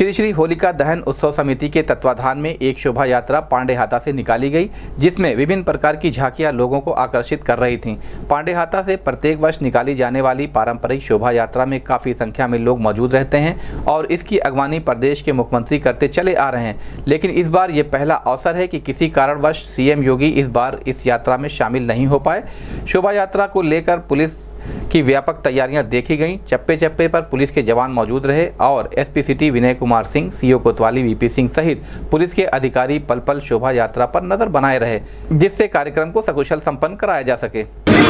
श्री श्री होलिका दहन उत्सव समिति के तत्वाधान में एक शोभा यात्रा पांडेहाता से निकाली गई, जिसमें विभिन्न प्रकार की झांकियां लोगों को आकर्षित कर रही थीं। पांडेहाता से प्रत्येक वर्ष निकाली जाने वाली पारंपरिक शोभा यात्रा में काफ़ी संख्या में लोग मौजूद रहते हैं और इसकी अगवानी प्रदेश के मुख्यमंत्री करते चले आ रहे हैं। लेकिन इस बार ये पहला अवसर है कि किसी कारणवश सीएम योगी इस बार इस यात्रा में शामिल नहीं हो पाए। शोभा यात्रा को लेकर पुलिस की व्यापक तैयारियां देखी गईं। चप्पे चप्पे पर पुलिस के जवान मौजूद रहे और SP city Vinay Kumar Singh, CO Kotwali VP Singh सहित पुलिस के अधिकारी पल पल शोभा यात्रा पर नजर बनाए रहे, जिससे कार्यक्रम को सकुशल संपन्न कराया जा सके।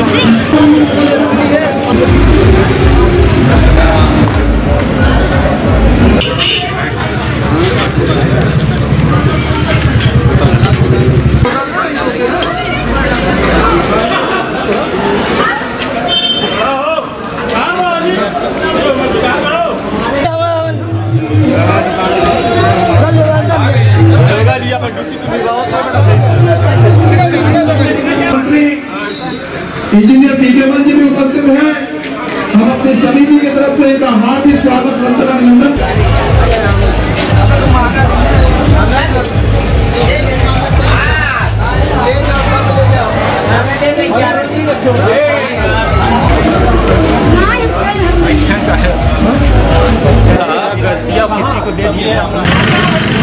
इंजीनियर पीकेमल जी भी उपस्थित हैं। हम अपनी समिति की तरफ से एक हार्दिक स्वागत अभिनंदन। गस्तिया किसी को दे दिए।